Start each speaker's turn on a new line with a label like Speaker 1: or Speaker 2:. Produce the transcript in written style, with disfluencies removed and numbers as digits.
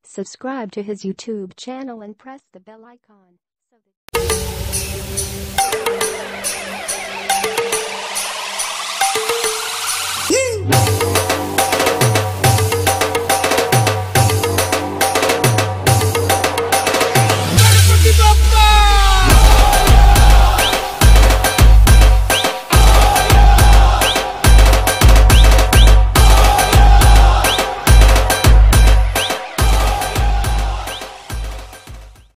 Speaker 1: Subscribe to his YouTube channel and press the bell icon.